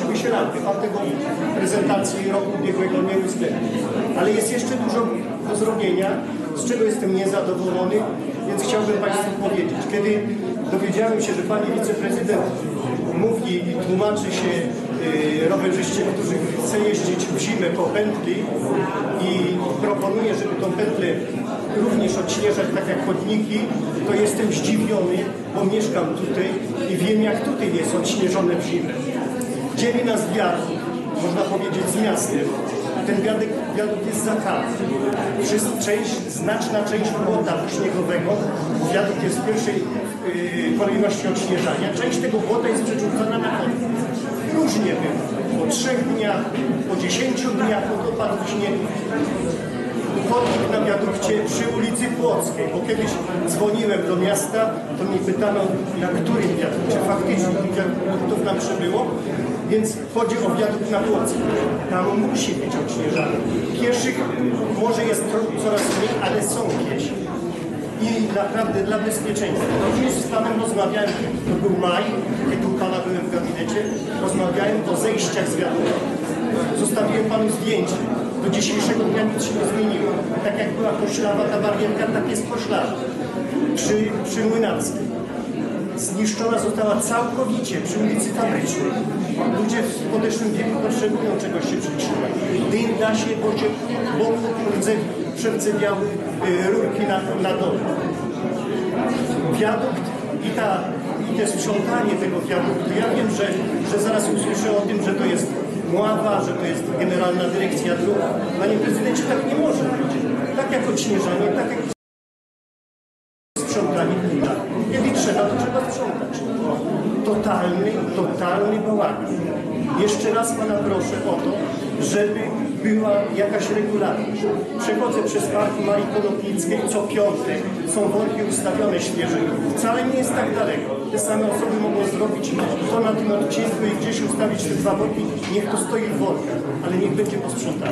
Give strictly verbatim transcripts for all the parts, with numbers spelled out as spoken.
Znalazłyby się rampy. Pan tego w prezentacji roku ubiegłego nie uwzględnił. Ale jest jeszcze dużo do zrobienia, z czego jestem niezadowolony, więc chciałbym Państwu powiedzieć. Kiedy dowiedziałem się, że Pani Wiceprezydent mówi i tłumaczy się yy, rowerzyście, którzy chce jeździć w zimę po pętli i proponuje, żeby tą pętlę również odśnieżać tak jak chodniki, to jestem zdziwiony, bo mieszkam tutaj i wiem, jak tutaj jest odśnieżone w zimę. Dzieli nas wiatr, można powiedzieć, z miastem. Ten wiadukt, wiadukt jest zakazany. Część, znaczna część płota śniegowego, wiadukt jest w pierwszej yy, kolejności odśnieżania. Część tego płota jest przerzucana na chodnik. Różnie było. Po trzech dniach, po dziesięciu dniach opadł śnieg. Chodnik na wiadukcie przy ulicy Płockiej, bo kiedyś dzwoniłem do miasta, to mnie pytano, na którym wiadukcie. Faktycznie tych wiaduktów nam przybyło, więc chodzi o wiadukt na Płockiej. Tam musi być odśnieżany. Pieszych może jest coraz mniej, ale są piesi. I naprawdę dla bezpieczeństwa. Również z Panem rozmawiałem, to był maj, kiedy u Pana byłem w gabinecie, rozmawiałem o zejściach z wiaduktu. Zostawiłem Panu zdjęcie. Do dzisiejszego dnia nic się nie zmieniło. Tak jak była koślawa ta barierka, tak jest koślawa. Przy, przy Młynarskiej. Zniszczona została całkowicie przy ulicy Fabrycznej. Ludzie w podeszłym wieku potrzebują czegoś się przytrzymać. Dym da się, bo się boku przerdzewiały y, rurki na, na dole. Wiadukt i, ta, i te sprzątanie tego wiaduktu. Ja wiem, że, że zaraz usłyszę o tym, że to jest Mława, że to jest Generalna Dyrekcja Dróg. Panie Prezydencie, tak nie może być. Tak jak odśnieżanie, tak jak sprzątanie. Kiedy trzeba, to trzeba sprzątać. Totalny, totalny bałagan. Jeszcze raz Pana proszę o to, żeby była jakaś regularność. Przechodzę przez park Marii Konopnickiej, co piątek są worki ustawione świeże. Wcale nie jest tak daleko. Te same osoby mogą zrobić to na tym odcinku i gdzieś ustawić te dwa worki. Niech to stoi w workach, ale niech będzie posprzątane.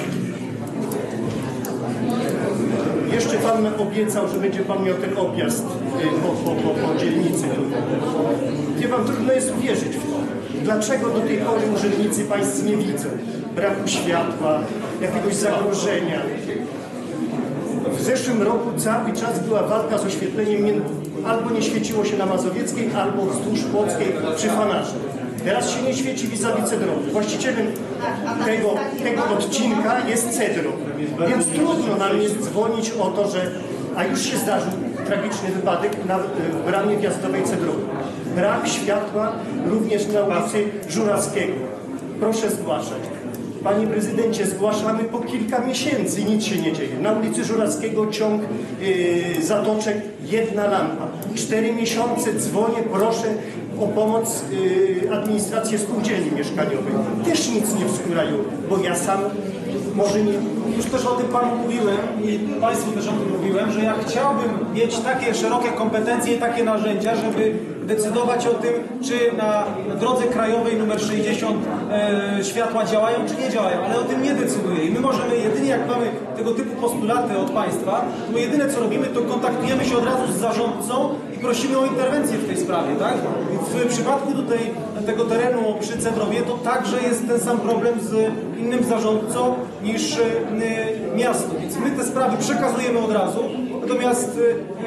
Jeszcze Pan obiecał, że będzie Pan miał ten objazd po, po, po, po dzielnicy. Wie Pan, trudno jest uwierzyć w to. Dlaczego do tej pory urzędnicy Państw nie widzą braku światła, jakiegoś zagrożenia? W zeszłym roku cały czas była walka z oświetleniem, albo nie świeciło się na Mazowieckiej, albo wzdłuż Płockiej przy Fanarze. Teraz się nie świeci vis-a-vis Cedrowy. Właścicielem tego, tego odcinka jest Cedro. Więc trudno nam jest dzwonić o to, że... A już się zdarzył tragiczny wypadek na w bramie wjazdowej Cedrowej. Brak światła również na ulicy Żurawskiego. Proszę zgłaszać. Panie Prezydencie, zgłaszamy po kilka miesięcy i nic się nie dzieje. Na ulicy Żurawskiego ciąg yy, zatoczek, jedna lampa. Cztery miesiące dzwonię, proszę o pomoc yy, administrację spółdzielni mieszkaniowej. Też nic nie wskórają, bo ja sam może nie... Już też o tym Panu mówiłem i Państwu też o tym mówiłem, że ja chciałbym mieć takie szerokie kompetencje i takie narzędzia, żeby decydować o tym, czy na drodze krajowej numer sześćdziesiąt e, światła działają, czy nie działają, ale o tym nie decyduję. I my możemy jedynie, jak mamy tego typu postulaty od Państwa, to jedyne co robimy, to kontaktujemy się od razu z zarządcą i prosimy o interwencję w tej sprawie, tak? W przypadku tutaj tego terenu przy Cedrowie to także jest ten sam problem z innym zarządcą niż y, y, miasto, więc my te sprawy przekazujemy od razu, natomiast y,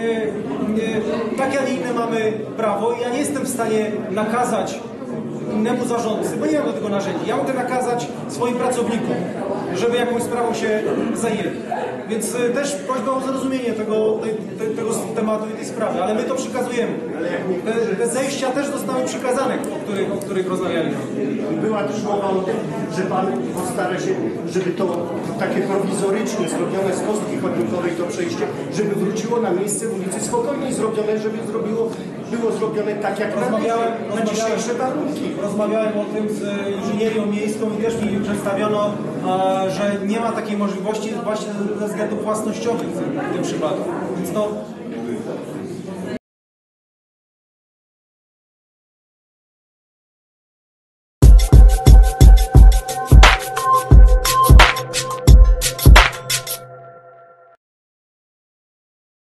y, takie, a nie inne mamy prawo i ja nie jestem w stanie nakazać innemu zarządcy, bo nie mam do tego narzędzi. Ja mogę nakazać swoim pracownikom, żeby jakąś sprawą się zajęli. Więc y, też prośba o zrozumienie tego, tej, te, tego tematu i tej sprawy, ale my to przekazujemy. Te, te zejścia też zostały przekazane, o których, o których rozmawialiśmy. Była też mowa o tym, że Pan postara się, żeby to takie prowizoryczne, zrobione z kostki chodnikowej to przejście, żeby wróciło na miejsce w ulicy Spokojnej, zrobione, żeby zrobiło, było zrobione tak jak rozmawiałem, na, na dzisiejsze warunki. Rozmawiałem o tym z inżynierią miejską i też mi przedstawiono, że nie ma takiej możliwości właśnie ze względów własnościowych w tym przypadku. Więc to